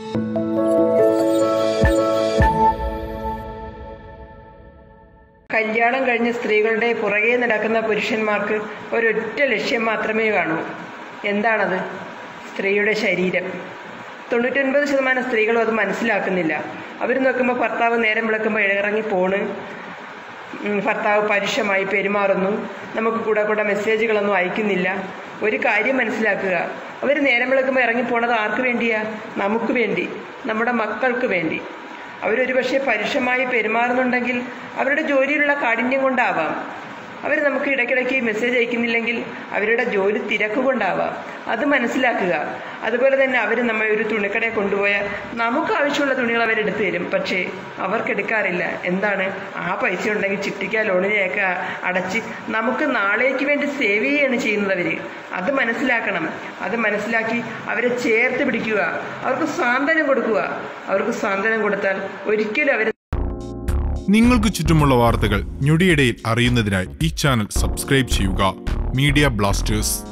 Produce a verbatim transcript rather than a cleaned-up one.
കല്യാണം കഴിഞ്ഞ സ്ത്രീകളുടെ പുറകെ നടക്കുന്ന പുരുഷന്മാർക്ക് ഒരൊറ്റ ലക്ഷ്യം മാത്രമേ കാണൂ. എന്താണത്? സ്ത്രീയുടെ ശരീരം. തൊണ്ണൂറ്റൊൻപത് ശതമാനം സ്ത്രീകളും അത് മനസ്സിലാക്കുന്നില്ല. അവർ നോക്കുമ്പോൾ ഭർത്താവ് നേരം വിളക്കുമ്പോൾ ഇറങ്ങി പോണ്, ഭർത്താവ് പരുഷമായി പെരുമാറുന്നു, നമുക്ക് കൂടെ കൂടെ മെസ്സേജുകളൊന്നും അയക്കുന്നില്ല. ഒരു കാര്യം മനസ്സിലാക്കുക, അവർ നേരം വിളക്കുമ്പോൾ ഇറങ്ങിപ്പോണത് ആർക്ക് വേണ്ടിയാ? നമുക്ക് വേണ്ടി, നമ്മുടെ മക്കൾക്ക് വേണ്ടി. അവരൊരു പക്ഷേ പരുഷമായി പെരുമാറുന്നുണ്ടെങ്കിൽ അവരുടെ ജോലിയിലുള്ള കാഠിന്യം കൊണ്ടാവാം. അവർ നമുക്ക് ഇടയ്ക്കിടയ്ക്ക് മെസ്സേജ് അയക്കുന്നില്ലെങ്കിൽ അവരുടെ ജോലി തിരക്ക് കൊണ്ടാവാം. അത് മനസ്സിലാക്കുക. അതുപോലെ തന്നെ അവർ നമ്മെ ഒരു തുണിക്കടയിൽ കൊണ്ടുപോയാൽ നമുക്ക് ആവശ്യമുള്ള തുണികൾ അവരെടുത്ത് തരും. പക്ഷേ അവർക്കെടുക്കാറില്ല. എന്താണ്? ആ പൈസ ഉണ്ടെങ്കിൽ ചിട്ടിക്ക ലോണിനെയൊക്കെ അടച്ച് നമുക്ക് നാളേക്ക് വേണ്ടി സേവ് ചെയ്യുകയാണ് ചെയ്യുന്നത് അവർ. അത് മനസ്സിലാക്കണം. അത് മനസ്സിലാക്കി അവരെ ചേർത്ത് പിടിക്കുക, അവർക്ക് സാന്ത്വനം കൊടുക്കുക. അവർക്ക് സാന്ത്വനം കൊടുത്താൽ ഒരിക്കലും അവർ നിങ്ങൾക്ക് ചുറ്റുമുള്ള വാർത്തകൾ ഞൊടിയിടയിൽ അറിയുന്നതിനായി ഈ ചാനൽ സബ്സ്ക്രൈബ് ചെയ്യുക. Media Blasters.